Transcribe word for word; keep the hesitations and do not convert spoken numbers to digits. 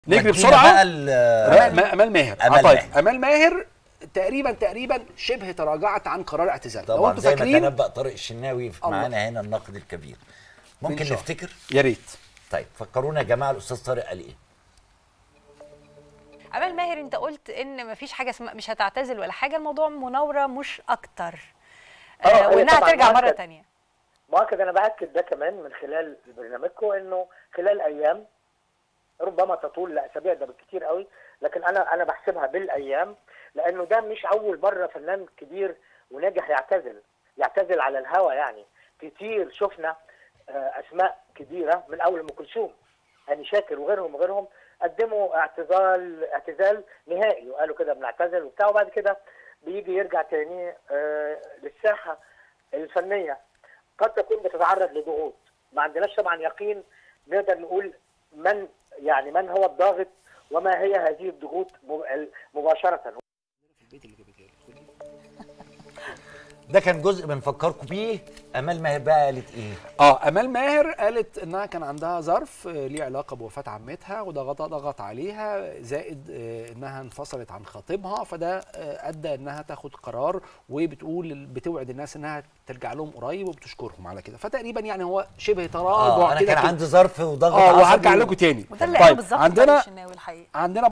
نجري بسرعه بقى امال ماهر. امال طيب ماهر. امال ماهر تقريبا تقريبا شبه تراجعت عن قرار اعتزال. طبعا لو انتوا زي فاكرين ما تنبأ طارق الشناوي معانا هنا الناقد الكبير. ممكن نفتكر؟ يا ريت. طيب فكرونا يا جماعه الاستاذ طارق قال ايه؟ امال ماهر انت قلت ان مفيش حاجه اسمها مش هتعتزل ولا حاجه، الموضوع مناوره مش اكتر. آه وانها ترجع مره ثانيه. مؤكد انا باكد ده كمان من خلال برنامجكم انه خلال ايام ربما تطول لاسابيع، ده بالكثير قوي، لكن انا انا بحسبها بالايام، لانه ده مش اول مره فنان كبير وناجح يعتزل يعتزل على الهوا. يعني كتير شفنا اسماء كبيره من اول ام كلثوم، هاني شاكر وغيرهم وغيرهم قدموا اعتزال اعتزال نهائي وقالوا كده بنعتزل وبتاع، وبعد كده بيجي يرجع تاني للساحه الفنيه. قد تكون بتتعرض لضغوط، ما عندناش طبعا يقين نقدر نقول من يعني من هو الضاغط وما هي هذه الضغوط مباشره. ده كان جزء بنفكركم بيه. امال ماهر بقى قالت ايه؟ اه امال ماهر قالت انها كان عندها ظرف ليه علاقه بوفاه عمتها، وده ضغط عليها، زائد انها انفصلت عن خطيبها، فده ادى انها تاخد قرار، وبتقول بتوعد الناس انها ترجع لهم قريب وبتشكرهم على كده. فتقريبا يعني هو شبه تراجع آه كده. انا كان عندي ظرف وضغط اه وهرجع لكم تاني. وده اللي قاله بالظبط عندنا عندنا